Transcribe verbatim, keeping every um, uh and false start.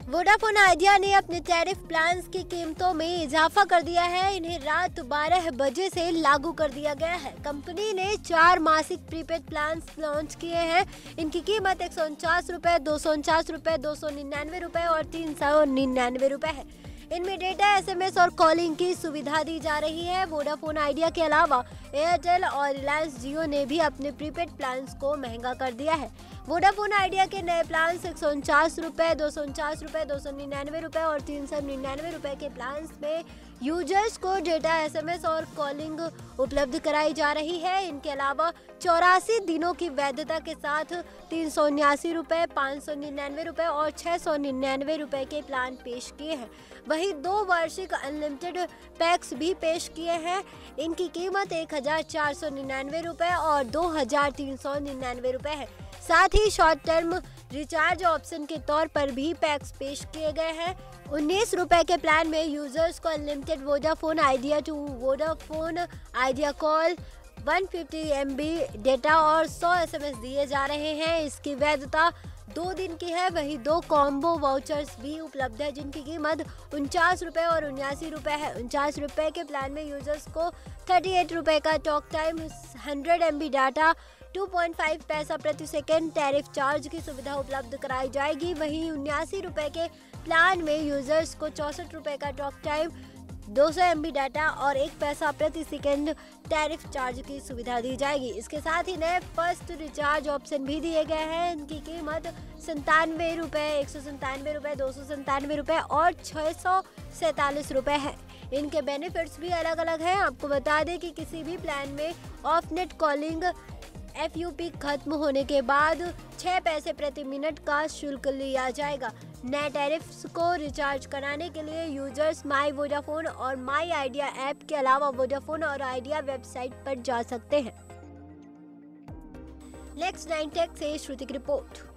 Vodafone idea ने अपने tariff plans की कीमतों में इजाफा कर दिया है। इन्हें रात बारह बजे से लागू कर दिया गया है। कंपनी ने चार मासिक प्रीपेड प्लान्स लॉन्च किए हैं। इनकी कीमत एक सौ उनचास रुपये, दो सौ उनचास रुपये, दो सौ निन्यानवे रुपये और तीन सौ निन्यानवे रुपये है। इनमें डेटा, एसएमएस और कॉलिंग की सुविधा दी जा रही है। वोडाफोन आइडिया के अलावा एयरटेल और रिलायंस जियो ने भी अपने प्रीपेड प्लान्स को महंगा कर दिया है। वोडाफोन आइडिया के नए प्लान्स एक सौ उनचास रुपये, दो सौ उनचास रुपये, दो सौ निन्यानवे रुपये और तीन सौ निन्यानवे रुपये के प्लान्स में यूजर्स को डेटा, एसएमएस और कॉलिंग उपलब्ध कराई जा रही है। इनके अलावा चौरासी दिनों की वैधता के साथ तीन सौ उन्यासी रुपये, पाँच सौ निन्यानवे रुपये और छः सौ निन्यानवे रुपये के प्लान पेश किए हैं। वहीं दो वार्षिक अनलिमिटेड पैक्स भी पेश किए हैं। इनकी कीमत एक हजार चार सौ निन्यानवे रुपये और दो हजार तीन सौ निन्यानवे रुपये है। साथ ही शॉर्ट टर्म रिचार्ज ऑप्शन के तौर पर भी पैक्स पेश किए गए हैं। उन्नीस रुपए के प्लान में यूजर्स को unlimited Vodafone Idea to Vodafone Idea call, एक सौ पचास एम बी डेटा और सौ एसएमएस दिए जा रहे हैं। इसकी वैधता दो दिन की है। वही दो कॉम्बो वाउचर्स भी उपलब्ध है जिनकी कीमत उनचास रुपये और उन्यासी रुपये है। उनचास रुपये के प्लान में यूजर्स को अड़तीस रुपये का टॉक टाइम, सौ एम बी डाटा, दो पॉइंट पाँच पैसा प्रति सेकंड टैरिफ चार्ज की सुविधा उपलब्ध कराई जाएगी। वहीं उन्यासी रुपये के प्लान में यूजर्स को चौंसठ रुपये का टॉक टाइम, दो सौ एम बी डाटा और एक पैसा प्रति सेकंड टैरिफ चार्ज की सुविधा दी जाएगी। इसके साथ ही नए फर्स्ट रिचार्ज ऑप्शन भी दिए गए हैं। इनकी कीमत संतानवे रुपये, एक सौ संतानवे रुपये, दो सौ संतानवे रुपये और छः सौ सैंतालीस रुपये है। इनके बेनिफिट्स भी अलग अलग हैं। आपको बता दें कि किसी भी प्लान में off net calling F U P खत्म होने के बाद छः पैसे प्रति मिनट का शुल्क लिया जाएगा। नए टैरिफ्स को रिचार्ज कराने के लिए यूजर्स माई वोडाफोन और माई आइडिया ऐप के अलावा वोडाफोन और आइडिया वेबसाइट पर जा सकते हैं। नेक्स्ट नाइन टेक से श्रुति की रिपोर्ट।